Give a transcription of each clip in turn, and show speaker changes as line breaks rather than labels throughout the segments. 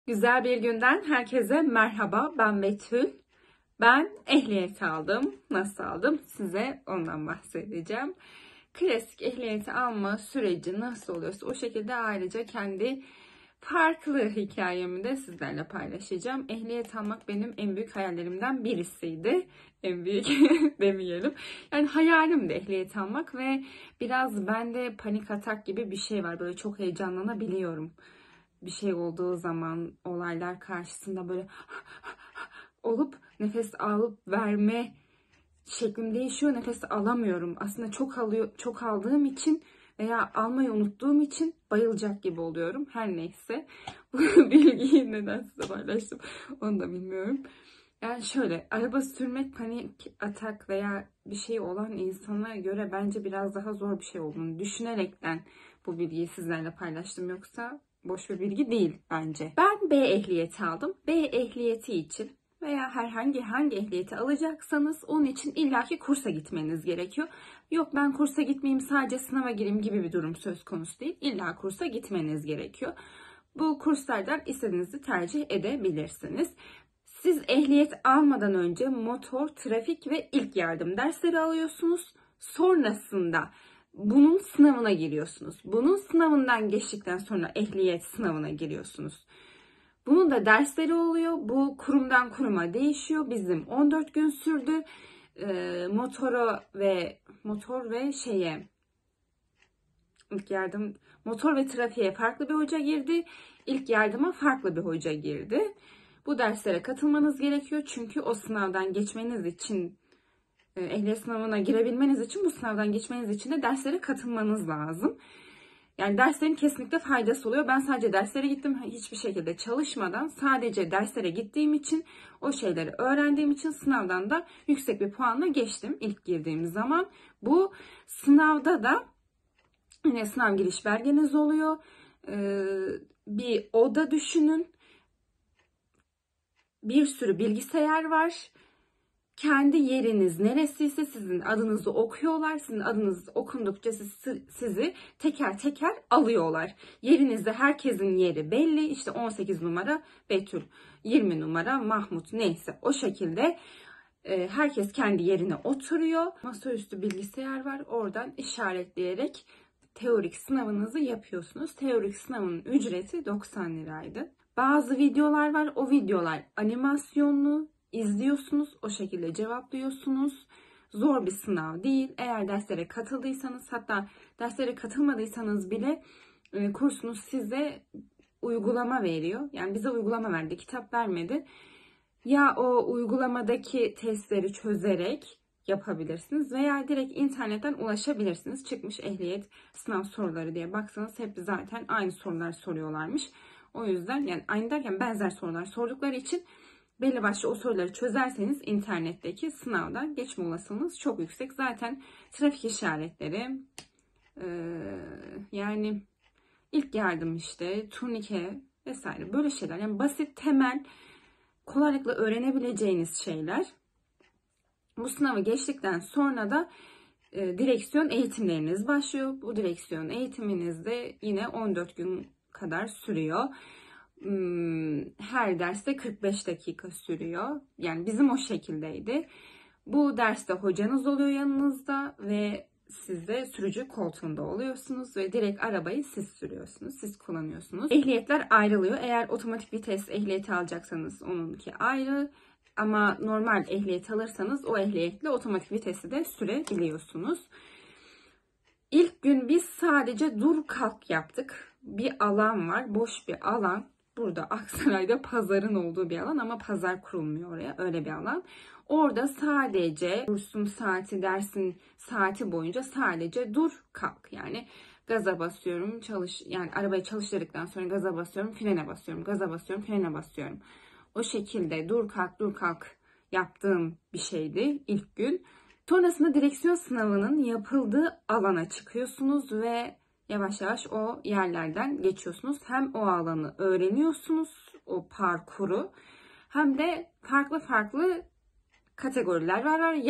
Güzel bir günden herkese merhaba. Ben Betül. Ben ehliyet aldım. Nasıl aldım? Size ondan bahsedeceğim. Klasik ehliyeti alma süreci nasıl oluyorsa o şekilde ayrıca kendi farklı hikayemi de sizlerle paylaşacağım. Ehliyet almak benim en büyük hayallerimden birisiydi. En büyük demeyelim. Yani hayalim de ehliyet almak ve biraz bende panik atak gibi bir şey var. Böyle çok heyecanlanabiliyorum. Bir şey olduğu zaman olaylar karşısında böyle olup nefes alıp verme şeklim değişiyor. Nefes alamıyorum. Aslında çok aldığım için veya almayı unuttuğum için bayılacak gibi oluyorum. Her neyse. Bu bilgiyi neden size paylaştım onu da bilmiyorum. Yani şöyle, araba sürmek panik atak veya bir şey olan insana göre bence biraz daha zor bir şey olduğunu düşünerekten bu bilgiyi sizlerle paylaştım. Yoksa boş bir bilgi değil bence. Ben B ehliyeti aldım. B ehliyeti için veya hangi ehliyeti alacaksanız onun için illaki kursa gitmeniz gerekiyor. Yok ben kursa gitmeyeyim sadece sınava gireyim gibi bir durum söz konusu değil. İlla kursa gitmeniz gerekiyor. Bu kurslardan istediğinizi tercih edebilirsiniz. Siz ehliyet almadan önce motor, trafik ve ilk yardım dersleri alıyorsunuz. Sonrasında bunun sınavına giriyorsunuz. Bunun sınavından geçtikten sonra ehliyet sınavına giriyorsunuz. Bunun da dersleri oluyor. Bu kurumdan kuruma değişiyor. Bizim 14 gün sürdü. Motor ve trafiğe farklı bir hoca girdi. İlk yardıma farklı bir hoca girdi. Bu derslere katılmanız gerekiyor. Çünkü o sınavdan geçmeniz için, ehliyet sınavına girebilmeniz için, bu sınavdan geçmeniz için de derslere katılmanız lazım. Yani derslerin kesinlikle faydası oluyor. Ben sadece derslere gittim. Hiçbir şekilde çalışmadan sadece derslere gittiğim için, o şeyleri öğrendiğim için sınavdan da yüksek bir puanla geçtim ilk girdiğim zaman. Bu sınavda da yine sınav giriş belgeniz oluyor. Bir oda düşünün. Bir sürü bilgisayar var. Kendi yeriniz neresiyse sizin adınızı okuyorlar. Sizin adınız okundukça sizi teker teker alıyorlar. Yerinizde herkesin yeri belli. İşte 18 numara Betül, 20 numara Mahmut, neyse o şekilde herkes kendi yerine oturuyor. Masaüstü bilgisayar var. Oradan işaretleyerek teorik sınavınızı yapıyorsunuz. Teorik sınavın ücreti 90 liraydı. Bazı videolar var. O videolar animasyonlu. İzliyorsunuz. O şekilde cevaplıyorsunuz. Zor bir sınav değil. Eğer derslere katıldıysanız, hatta derslere katılmadıysanız bile kursunuz size uygulama veriyor. Yani bize uygulama verdi. Kitap vermedi. Ya o uygulamadaki testleri çözerek yapabilirsiniz veya direkt internetten ulaşabilirsiniz. Çıkmış ehliyet sınav soruları diye baksanız hep zaten aynı sorular soruyorlarmış. O yüzden yani aynı derken benzer sorular sordukları için belli başlı o soruları çözerseniz internetteki sınavdan geçme olasılığınız çok yüksek. Zaten trafik işaretleri, yani ilk yardım işte, turnike vesaire böyle şeyler. Yani basit, temel, kolaylıkla öğrenebileceğiniz şeyler. Bu sınavı geçtikten sonra da direksiyon eğitimleriniz başlıyor. Bu direksiyon eğitiminiz de yine 14 gün kadar sürüyor. Her derste 45 dakika sürüyor. Yani bizim o şekildeydi. Bu derste hocanız oluyor yanınızda ve siz de sürücü koltuğunda oluyorsunuz ve direkt arabayı siz sürüyorsunuz, siz kullanıyorsunuz. Ehliyetler ayrılıyor. Eğer otomatik vites ehliyeti alacaksanız onunki ayrı. Ama normal ehliyet alırsanız o ehliyetle otomatik vitesi de sürebiliyorsunuz. İlk gün biz sadece dur kalk yaptık. Bir alan var, boş bir alan. Burada Aksaray'da pazarın olduğu bir alan ama pazar kurulmuyor oraya. Öyle bir alan. Orada sadece kursun saati, dersin saati boyunca sadece dur kalk. Yani gaza basıyorum, yani arabayı çalıştırdıktan sonra gaza basıyorum, frene basıyorum, gaza basıyorum, frene basıyorum. O şekilde dur kalk yaptığım bir şeydi ilk gün. Sonrasında direksiyon sınavının yapıldığı alana çıkıyorsunuz ve yavaş yavaş o yerlerden geçiyorsunuz. Hem o alanı öğreniyorsunuz, o parkuru, hem de farklı kategoriler var.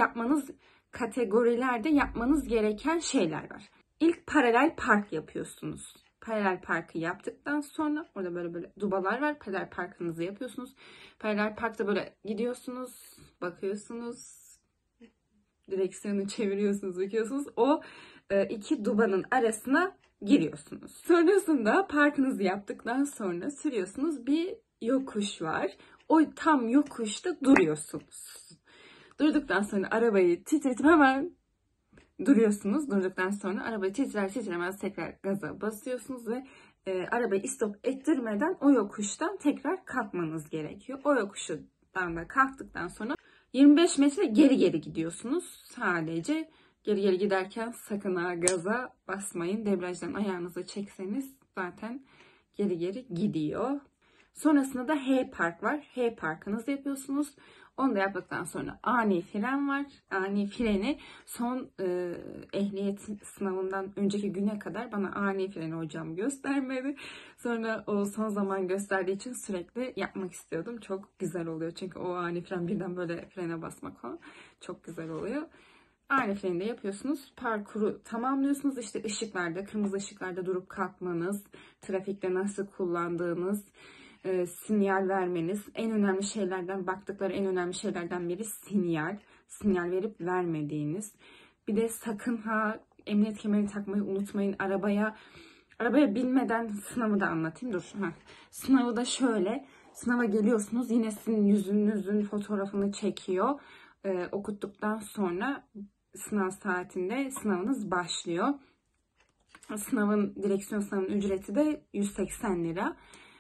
Kategorilerde yapmanız gereken şeyler var. İlk paralel park yapıyorsunuz. Paralel parkı yaptıktan sonra orada böyle dubalar var. Paralel parkınızı yapıyorsunuz. Paralel parkta böyle gidiyorsunuz, bakıyorsunuz, direksiyonu çeviriyorsunuz, bakıyorsunuz. O iki dubanın arasına giriyorsunuz. Sonrasında parkınızı yaptıktan sonra sürüyorsunuz. Bir yokuş var. O tam yokuşta duruyorsunuz. Durduktan sonra arabayı titretip hemen duruyorsunuz. Durduktan sonra arabayı titremez tekrar gaza basıyorsunuz ve arabayı istop ettirmeden o yokuştan tekrar kalkmanız gerekiyor. O yokuştan da kalktıktan sonra 25 metre geri gidiyorsunuz. Sadece geri giderken sakın ha gaza basmayın. Debriyajdan ayağınızı çekseniz zaten geri gidiyor. Sonrasında da H park var. H parkınızı yapıyorsunuz. Onu da yaptıktan sonra ani fren var. Ani freni son ehliyet sınavından önceki güne kadar bana ani freni hocam göstermedi. Sonra o son zaman gösterdiği için sürekli yapmak istiyordum. Çok güzel oluyor. Çünkü o ani fren birden böyle frene basmak falan çok güzel oluyor. Ani freni de yapıyorsunuz. Parkuru tamamlıyorsunuz. İşte ışıklarda, kırmızı ışıklarda durup kalkmanız, trafikte nasıl kullandığınız, sinyal vermeniz, en önemli şeylerden, baktıkları en önemli şeylerden biri sinyal verip vermediğiniz. Bir de sakın ha emniyet kemerini takmayı unutmayın. Arabaya binmeden sınavı da anlatayım. Dur. Sınavı da şöyle. Sınava geliyorsunuz. Yine sizin yüzünüzün fotoğrafını çekiyor. Okuttuktan sonra sınav saatinde sınavınız başlıyor. Direksiyon sınavının ücreti de 180 lira.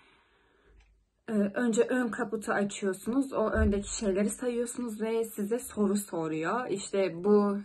Önce ön kaputu açıyorsunuz. O öndeki şeyleri sayıyorsunuz ve size soru soruyor. İşte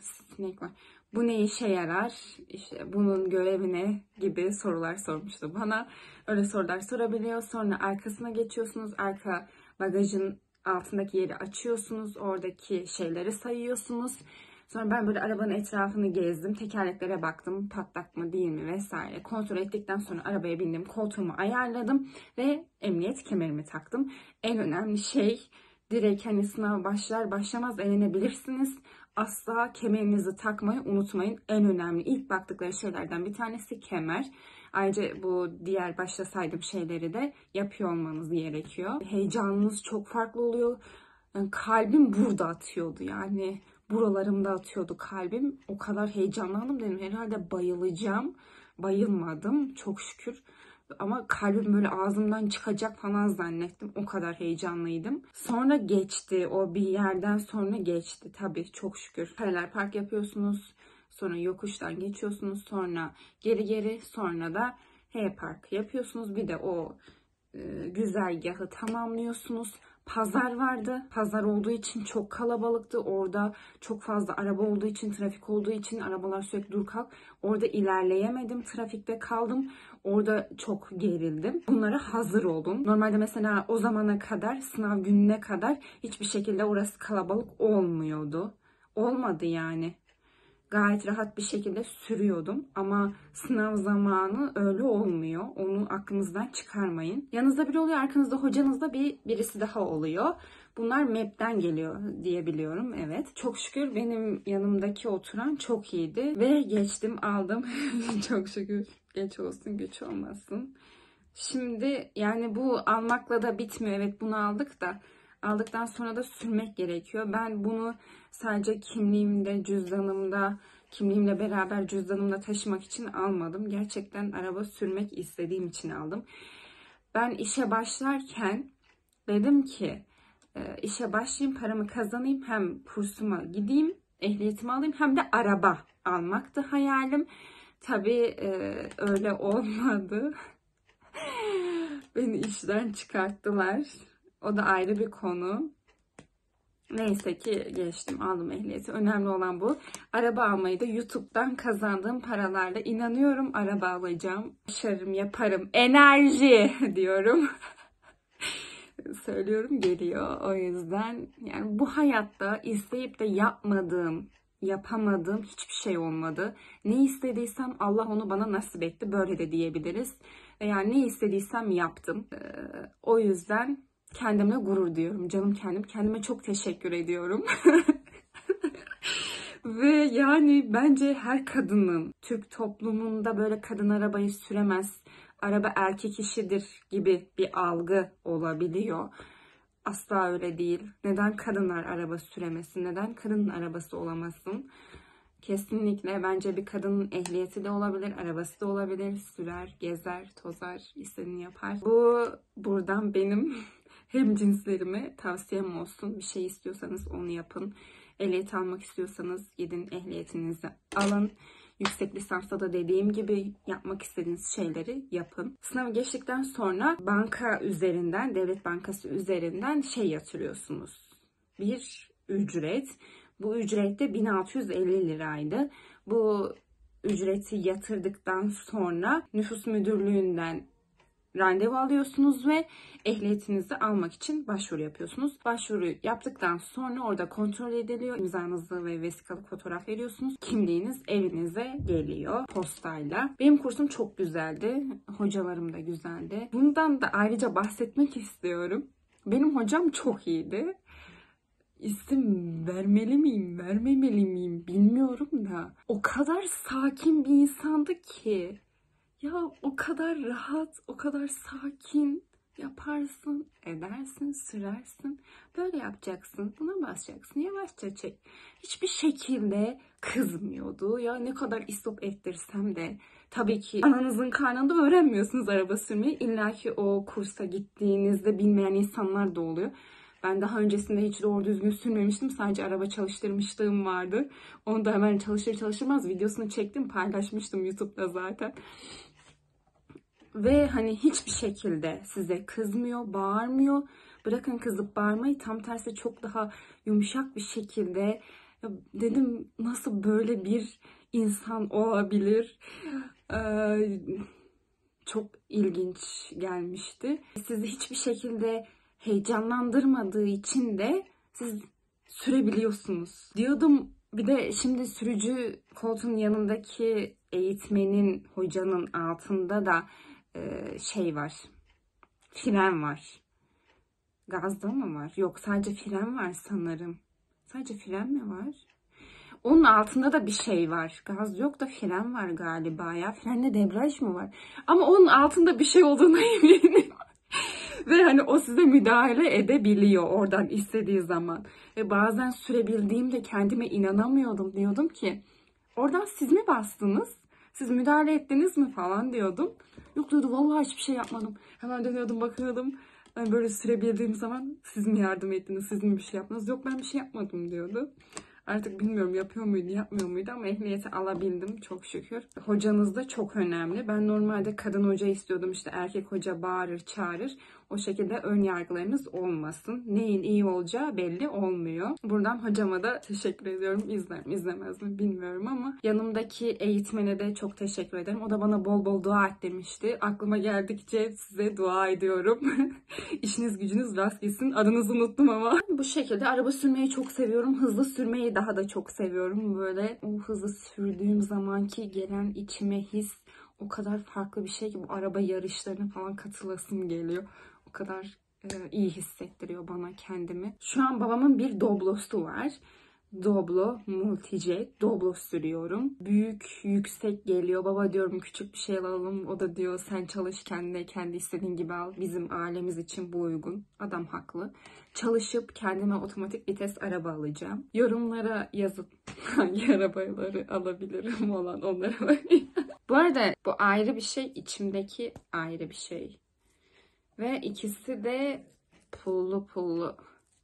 bu ne işe yarar? İşte bunun görevi ne? Gibi sorular sormuştu bana. Öyle sorular sorabiliyor. Sonra arkasına geçiyorsunuz. Arka bagajın altındaki yeri açıyorsunuz. Oradaki şeyleri sayıyorsunuz. Sonra ben böyle arabanın etrafını gezdim. Tekerleklere baktım. Patlak mı değil mi vesaire. Kontrol ettikten sonra arabaya bindim. Koltuğumu ayarladım. Ve emniyet kemerimi taktım. En önemli şey direkt hani sınav başlar başlamaz elenebilirsiniz. Asla kemerinizi takmayı unutmayın. En önemli ilk baktıkları şeylerden bir tanesi kemer. Ayrıca bu diğer başta saydığım şeyleri de yapıyor olmanız gerekiyor. Heyecanınız çok farklı oluyor. Yani kalbim burada atıyordu yani. Buralarımda atıyordu kalbim. O kadar heyecanlandım, dedim herhalde bayılacağım. Bayılmadım çok şükür. Ama kalbim böyle ağzımdan çıkacak falan zannettim. O kadar heyecanlıydım. Sonra geçti. O bir yerden sonra geçti. Tabii çok şükür. Paralel park yapıyorsunuz. Sonra yokuştan geçiyorsunuz. Sonra geri sonra da H park yapıyorsunuz. Bir de o güzergahı tamamlıyorsunuz. Pazar vardı. Pazar olduğu için çok kalabalıktı. Orada çok fazla araba olduğu için, trafik olduğu için arabalar sürekli dur kalk. Orada ilerleyemedim. Trafikte kaldım. Orada çok gerildim. Bunlara hazır olun. Normalde mesela o zamana kadar, sınav gününe kadar hiçbir şekilde orası kalabalık olmuyordu. Olmadı yani. Gayet rahat bir şekilde sürüyordum. Ama sınav zamanı öyle olmuyor. Onu aklınızdan çıkarmayın. Yanınızda biri oluyor, arkanızda hocanızda birisi daha oluyor. Bunlar MEP'ten geliyor diye biliyorum. Evet. Çok şükür benim yanımdaki oturan çok iyiydi. Ve geçtim, aldım. Çok şükür. Geç olsun, güç olmasın. Şimdi yani bu almakla da bitmiyor. Evet, bunu aldık da. Aldıktan sonra da sürmek gerekiyor. Ben bunu sadece kimliğimle beraber cüzdanımla taşımak için almadım. Gerçekten araba sürmek istediğim için aldım. Ben işe başlarken dedim ki işe başlayayım, paramı kazanayım, hem kursuma gideyim, ehliyetimi alayım, hem de araba almaktı hayalim. Tabii öyle olmadı. Beni işten çıkarttılar. O da ayrı bir konu. Neyse ki geçtim, aldım ehliyeti. Önemli olan bu. Araba almayı da YouTube'dan kazandığım paralarla inanıyorum araba alacağım. Başarırım, yaparım. Enerji diyorum. Söylüyorum, geliyor. O yüzden yani bu hayatta isteyip de yapamadığım hiçbir şey olmadı. Ne istediysem Allah onu bana nasip etti. Böyle de diyebiliriz. Yani ne istediysem yaptım. O yüzden kendimle gurur duyuyorum. Canım kendim. Kendime çok teşekkür ediyorum. Ve yani bence her kadının, Türk toplumunda böyle kadın arabayı süremez, araba erkek işidir gibi bir algı olabiliyor. Asla öyle değil. Neden kadınlar araba süremesin? Neden kadının arabası olamasın? Kesinlikle bence bir kadının ehliyeti de olabilir, arabası da olabilir. Sürer, gezer, tozar, istediğini yapar. Bu buradan benim hemcinslerime tavsiyem olsun. Bir şey istiyorsanız onu yapın. Ehliyet almak istiyorsanız gidin ehliyetinizi alın. Yüksek lisansta da dediğim gibi yapmak istediğiniz şeyleri yapın. Sınavı geçtikten sonra banka üzerinden, devlet bankası üzerinden yatırıyorsunuz. Bir ücret. Bu ücret de 1650 liraydı. Bu ücreti yatırdıktan sonra nüfus müdürlüğünden randevu alıyorsunuz ve ehliyetinizi almak için başvuru yapıyorsunuz. Başvuru yaptıktan sonra orada kontrol ediliyor. İmzanızı ve vesikalık fotoğraf veriyorsunuz. Kimliğiniz evinize geliyor postayla. Benim kursum çok güzeldi. Hocalarım da güzeldi. Bundan da ayrıca bahsetmek istiyorum. Benim hocam çok iyiydi. İsim vermeli miyim, vermemeli miyim bilmiyorum da. O kadar sakin bir insandı ki. Ya o kadar rahat, o kadar sakin yaparsın, edersin, sürersin. Böyle yapacaksın, buna basacaksın, yavaşça çek. Hiçbir şekilde kızmıyordu. Ya ne kadar istop ettirsem de. Tabii ki ananızın karnında öğrenmiyorsunuz araba sürmeyi. İlla ki o kursa gittiğinizde bilmeyen insanlar da oluyor. Ben daha öncesinde hiç doğru düzgün sürmemiştim. Sadece araba çalıştırmışlığım vardı. Onu da hemen çalıştırmaz videosunu çektim, paylaşmıştım YouTube'da zaten. Ve hani hiçbir şekilde size kızmıyor, bağırmıyor. Bırakın kızıp bağırmayı, tam tersi çok daha yumuşak bir şekilde. Ya dedim, nasıl böyle bir insan olabilir? Çok ilginç gelmişti. Sizi hiçbir şekilde heyecanlandırmadığı için de siz sürebiliyorsunuz. Diyordum, bir de şimdi sürücü koltuğun yanındaki eğitmenin, hocanın altında da var. Fren var. Gazda mı var? Yok, sadece fren var sanırım. Sadece fren mi var? Onun altında da bir şey var. Gaz yok da fren var galiba ya. Frenle debriyaj mı var? Ama onun altında bir şey olduğuna eminim. Ve hani o size müdahale edebiliyor oradan istediği zaman. Ve bazen sürebildiğimde kendime inanamıyordum. Diyordum ki, oradan siz mi bastınız? Siz müdahale ettiniz mi falan diyordum. Yok diyordu, vallahi hiçbir şey yapmadım. Hemen dönüyordum, bakıyordum. Ben böyle sürebildiğim zaman, siz mi yardım ettiniz, siz mi bir şey yaptınız? Yok, ben bir şey yapmadım diyordu. Artık bilmiyorum yapıyor muydu, yapmıyor muydu ama ehliyeti alabildim çok şükür. Hocanız da çok önemli. Ben normalde kadın hoca istiyordum, işte erkek hoca bağırır, çağırır. O şekilde ön yargılarınız olmasın. Neyin iyi olacağı belli olmuyor. Buradan hocama da teşekkür ediyorum. İzler mi izlemez mi bilmiyorum ama yanımdaki eğitmene de çok teşekkür ederim. O da bana bol bol dua et demişti. Aklıma geldikçe size dua ediyorum. İşiniz gücünüz rast gitsin. Adınızı unuttum ama. Bu şekilde araba sürmeyi çok seviyorum. Hızlı sürmeyi daha da çok seviyorum. Böyle o hızlı sürdüğüm zamanki gelen içime his o kadar farklı bir şey ki, bu araba yarışlarına falan katılasım geliyor. O kadar iyi hissettiriyor bana kendimi. Şu an babamın bir Doblo'su var. Doblo Multijet. Doblo sürüyorum. Büyük, yüksek geliyor. Baba diyorum, küçük bir şey alalım. O da diyor, sen çalış kendine, kendi istediğin gibi al. Bizim ailemiz için bu uygun. Adam haklı. Çalışıp kendime otomatik vites araba alacağım. Yorumlara yazıp hangi arabaları alabilirim olan onlara bakayım. Bu arada bu ayrı bir şey, içimdeki ayrı bir şey. Ve ikisi de pullu pullu.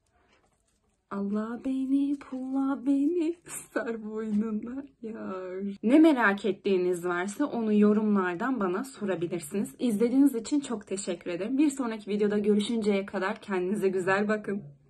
Allah beni, pulla beni, sar boynuna yar. Ne merak ettiğiniz varsa onu yorumlardan bana sorabilirsiniz. İzlediğiniz için çok teşekkür ederim. Bir sonraki videoda görüşünceye kadar kendinize güzel bakın.